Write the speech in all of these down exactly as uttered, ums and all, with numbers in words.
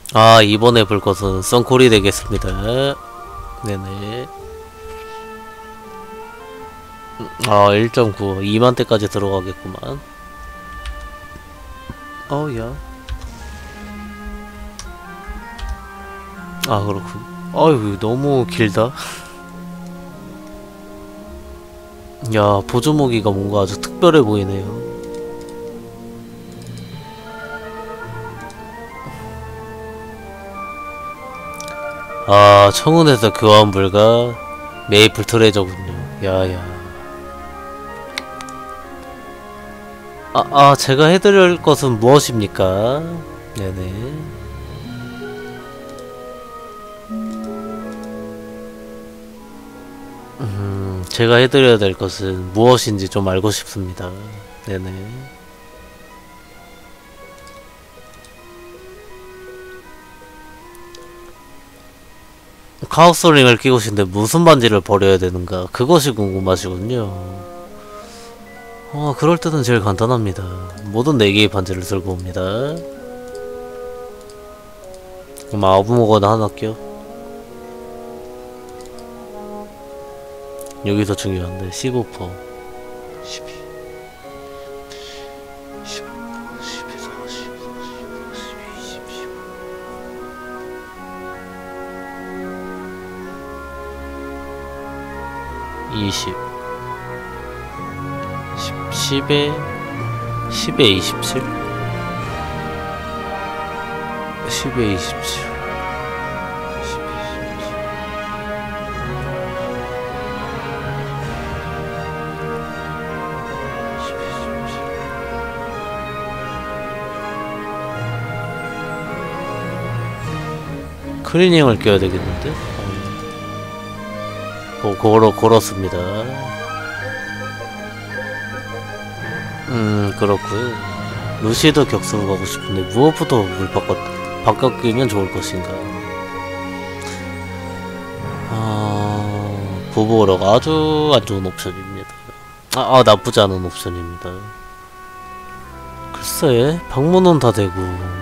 아, 이번에 볼 것은 썬콜이 되겠습니다. 네네. 아, 일 점 구 이만 대까지 들어가겠구만. 어야. 아, 그렇군. 어휴, 너무 길다. 야, 보조무기가 뭔가 아주 특별해 보이네요. 아, 청운에서 교환 불가. 메이플 트레저군요. 야야. 아, 아, 제가 해드릴 것은 무엇입니까? 네네. 음, 제가 해드려야 될 것은 무엇인지 좀 알고 싶습니다. 네네. 카우스링을 끼고 싶은데 무슨 반지를 버려야 되는가, 그것이 궁금하시군요. 어, 그럴 때는 제일 간단합니다. 모든 네 개의 반지를 들고 옵니다. 그럼 아무거나 하나 껴. 여기서 중요한데 십오 퍼센트 십이 십오 십이 사십 십이 십이 이십 십에 십에 이십칠 십에 이십칠 클리닝을 껴야 되겠는데? 어, 걸어, 걸었습니다. 음, 그렇구요. 루시드 격수로 가고 싶은데 무엇부터 물 바꿔, 바꿔 끼면 좋을 것인가? 아, 보보러가 아주 안 좋은 옵션입니다. 아, 아, 나쁘지 않은 옵션입니다. 글쎄, 방문은 다 되고.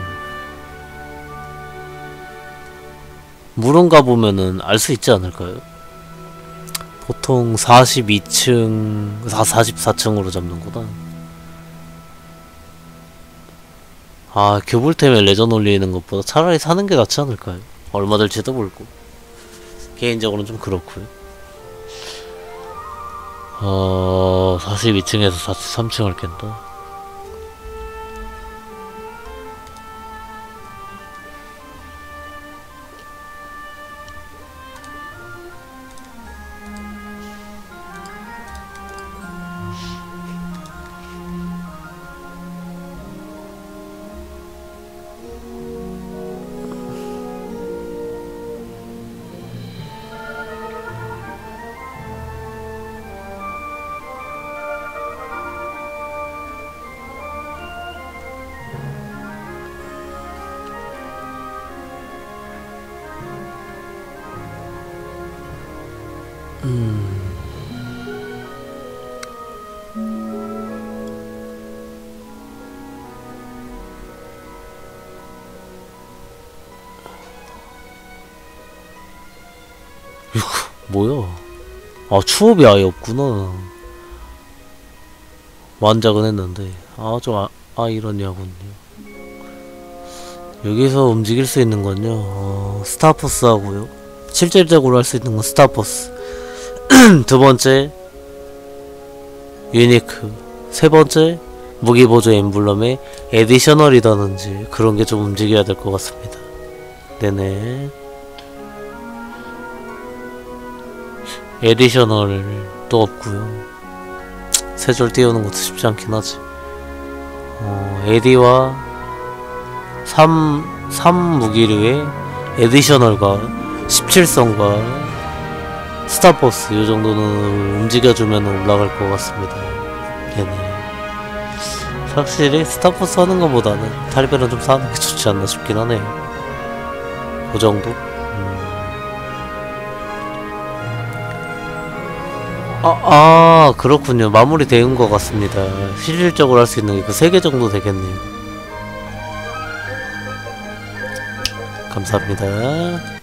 물은 가보면은 알 수 있지 않을까요? 보통 사십이 층, 사십사 층으로 잡는구나. 아, 교불템에 레전 올리는 것보다 차라리 사는 게 낫지 않을까요? 얼마 들지도 모르고. 개인적으로는 좀 그렇고요. 어, 사십이 층에서 사십삼 층을 깬다. 음. 뭐야? 아, 추업이 아예 없구나. 완작은 했는데. 아, 좀 아, 아 이러냐군요. 여기서 움직일 수 있는 건요, 어, 스타포스 하고요. 실질적으로 할 수 있는 건 스타포스. 두 번째, 유니크. 세 번째, 무기보조 엠블럼의 에디셔널이라든지 그런 게 좀 움직여야 될 것 같습니다. 네네. 에디셔널도 없고요. 세 줄 띄우는 것도 쉽지 않긴 하지. 어, 에디와 삼, 삼 무기류의 에디셔널과 십칠 성과 스타포스 이 정도는 움직여주면 올라갈 것 같습니다. 네네. 확실히 스타포스 하는 것보다는 탈베론 좀 사는 게 좋지 않나 싶긴 하네요. 그 정도? 음. 아, 아, 그렇군요. 마무리 되는 것 같습니다. 실질적으로 할 수 있는 게 그 세 개 정도 되겠네요. 감사합니다.